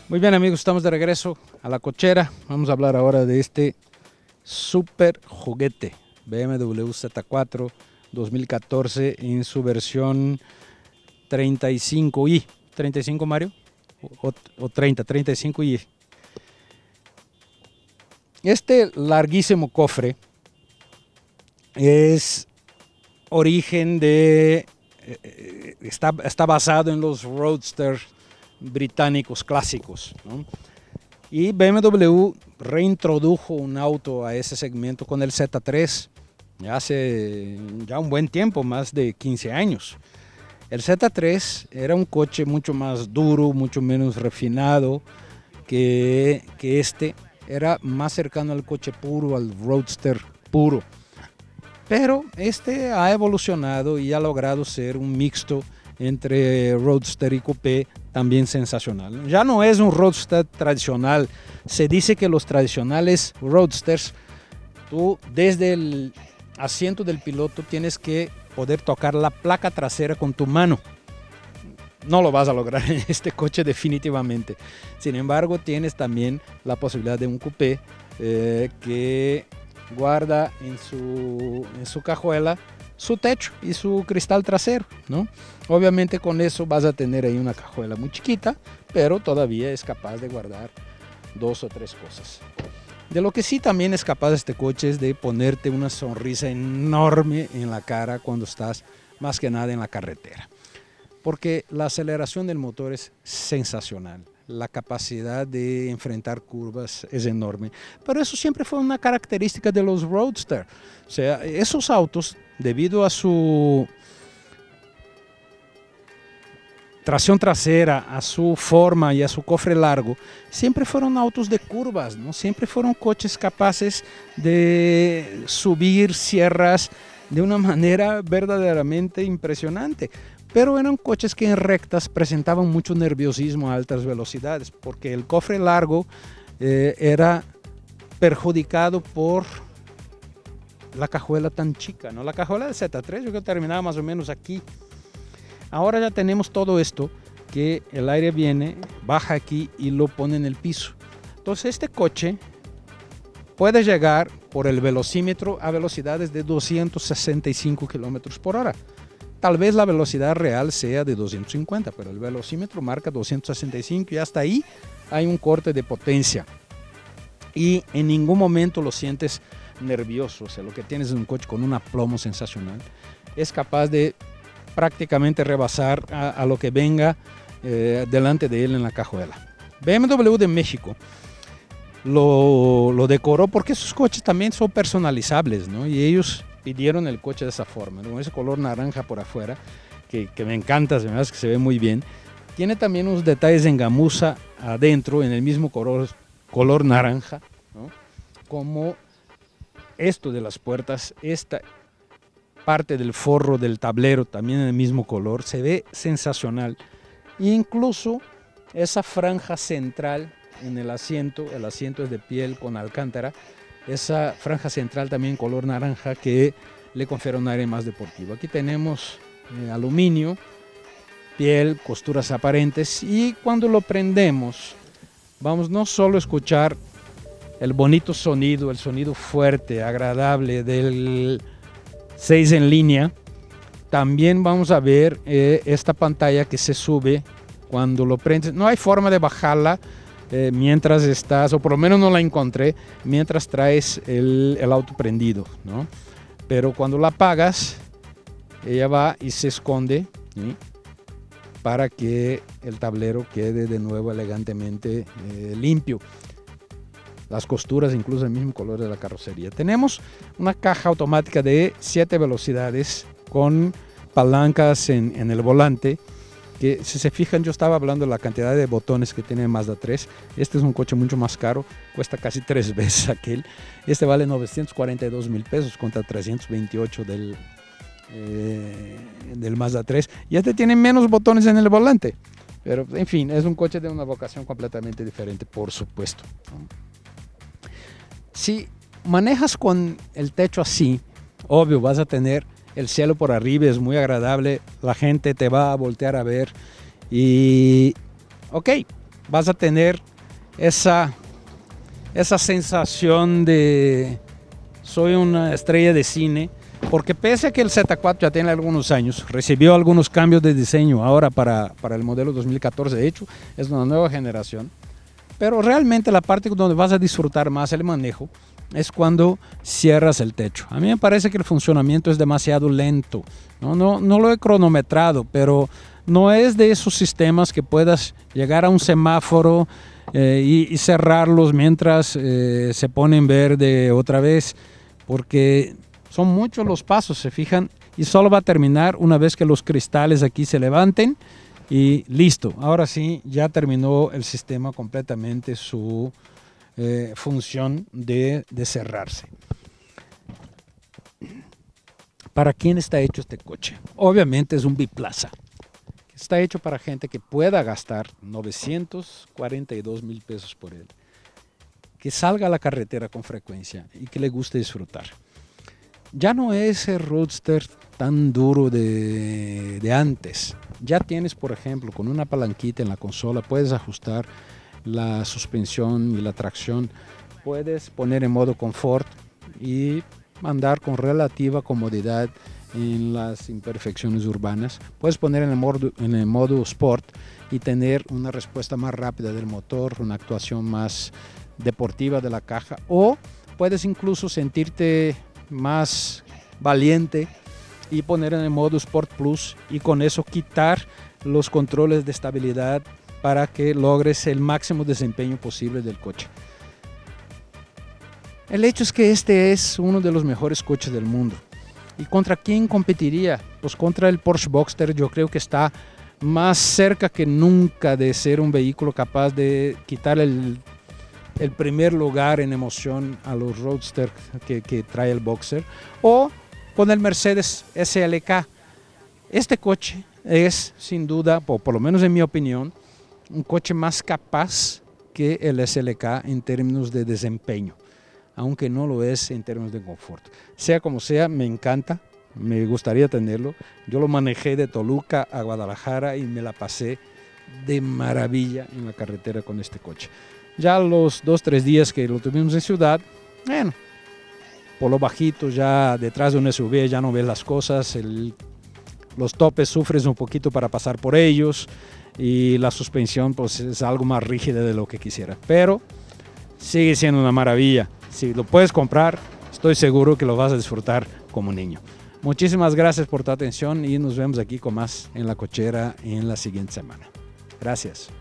Muy bien, amigos, estamos de regreso a la cochera. Vamos a hablar ahora de este super juguete BMW Z4 2014 en su versión 35i. ¿35, Mario? O 35i. Este larguísimo cofre es origen de... está basado en los Roadster británicos clásicos, ¿no? Y BMW reintrodujo un auto a ese segmento con el Z3 hace ya un buen tiempo, más de 15 años. El Z3 era un coche mucho más duro, mucho menos refinado que este. Era más cercano al coche puro, al Roadster puro. Pero este ha evolucionado y ha logrado ser un mixto entre Roadster y Coupé, también sensacional. Ya no es un Roadster tradicional. Se dice que los tradicionales Roadsters, tú desde el asiento del piloto tienes que poder tocar la placa trasera con tu mano. No lo vas a lograr en este coche definitivamente. Sin embargo, tienes también la posibilidad de un coupé que guarda en su cajuela su techo y su cristal trasero, ¿no? Obviamente con eso vas a tener ahí una cajuela muy chiquita, pero todavía es capaz de guardar 2 o 3 cosas. De lo que sí también es capaz este coche es de ponerte una sonrisa enorme en la cara cuando estás más que nada en la carretera. Porque la aceleración del motor es sensacional, la capacidad de enfrentar curvas es enorme, pero eso siempre fue una característica de los Roadster. O sea, esos autos, debido a su tracción trasera, a su forma y a su cofre largo, siempre fueron autos de curvas, ¿no? Siempre fueron coches capaces de subir sierras de una manera verdaderamente impresionante. Pero eran coches que en rectas presentaban mucho nerviosismo a altas velocidades, porque el cofre largo era perjudicado por la cajuela tan chica, ¿no? La cajuela del Z3 yo creo que terminaba más o menos aquí. Ahora ya tenemos todo esto, que el aire viene, baja aquí y lo pone en el piso. Entonces este coche puede llegar por el velocímetro a velocidades de 265 kilómetros por hora. Tal vez la velocidad real sea de 250, pero el velocímetro marca 265 y hasta ahí hay un corte de potencia. Y en ningún momento lo sientes nervioso. O sea, lo que tienes es un coche con un aplomo sensacional. Es capaz de prácticamente rebasar a lo que venga delante de él en la cajuela. BMW de México lo decoró porque esos coches también son personalizables, ¿no? Y ellos pidieron el coche de esa forma, con ese color naranja por afuera, que me encanta, además que se ve muy bien. Tiene también unos detalles en gamuza adentro, en el mismo color naranja, ¿no? Como esto de las puertas, esta parte del forro del tablero también en el mismo color, se ve sensacional. E incluso esa franja central en el asiento es de piel con alcántara, esa franja central también color naranja que le confiere un aire más deportivo. Aquí tenemos aluminio, piel, costuras aparentes, y cuando lo prendemos vamos no solo a escuchar el bonito sonido, el sonido fuerte, agradable del 6 en línea, también vamos a ver esta pantalla que se sube cuando lo prendes. No hay forma de bajarla mientras estás, o por lo menos no la encontré, mientras traes el auto prendido, ¿no? Pero cuando la apagas, ella va y se esconde, ¿sí? Para que el tablero quede de nuevo elegantemente limpio. Las costuras, incluso el mismo color de la carrocería. Tenemos una caja automática de 7 velocidades con palancas en el volante, que si se fijan, yo estaba hablando de la cantidad de botones que tiene Mazda 3. Este es un coche mucho más caro, cuesta casi 3 veces aquel. Este vale 942 mil pesos contra 328 del Mazda 3. Y este tiene menos botones en el volante. Pero, en fin, es un coche de una vocación completamente diferente, por supuesto. Si manejas con el techo así, obvio, vas a tener el cielo por arriba, es muy agradable, la gente te va a voltear a ver y ok, vas a tener esa sensación de soy una estrella de cine, porque pese a que el Z4 ya tiene algunos años, recibió algunos cambios de diseño ahora para el modelo 2014, de hecho es una nueva generación, pero realmente la parte donde vas a disfrutar más el manejo es cuando cierras el techo. A mí me parece que el funcionamiento es demasiado lento, no lo he cronometrado, pero no es de esos sistemas que puedas llegar a un semáforo y cerrarlos mientras se pone en verde otra vez, porque son muchos los pasos, se fijan, y solo va a terminar una vez que los cristales aquí se levanten y listo. Ahora sí, ya terminó el sistema completamente su función de cerrarse. ¿Para quién está hecho este coche? Obviamente es un biplaza. Está hecho para gente que pueda gastar 942,000 pesos por él, que salga a la carretera con frecuencia y que le guste disfrutar. Ya no es el roadster tan duro de antes. Ya tienes, por ejemplo, con una palanquita en la consola, puedes ajustar la suspensión y la tracción, puedes poner en modo confort y andar con relativa comodidad en las imperfecciones urbanas. Puedes poner en el modo Sport y tener una respuesta más rápida del motor, una actuación más deportiva de la caja, o puedes incluso sentirte más valiente y poner en el modo Sport Plus y con eso quitar los controles de estabilidad para que logres el máximo desempeño posible del coche. El hecho es que este es uno de los mejores coches del mundo. ¿Y contra quién competiría? Pues contra el Porsche Boxster. Yo creo que está más cerca que nunca de ser un vehículo capaz de quitar el primer lugar en emoción a los Roadster que trae el Boxer, o con el Mercedes SLK. Este coche es sin duda, o por lo menos en mi opinión, un coche más capaz que el SLK en términos de desempeño, aunque no lo es en términos de confort. Sea como sea, me encanta, me gustaría tenerlo. Yo lo manejé de Toluca a Guadalajara y me la pasé de maravilla en la carretera con este coche. Ya los 2-3 días que lo tuvimos en ciudad, bueno, por lo bajito, ya detrás de un SUV ya no ves las cosas, los topes sufres un poquito para pasar por ellos y la suspensión pues es algo más rígida de lo que quisiera, pero sigue siendo una maravilla. Si lo puedes comprar, estoy seguro que lo vas a disfrutar como niño. Muchísimas gracias por tu atención y nos vemos aquí con más en La Cochera en la siguiente semana. Gracias.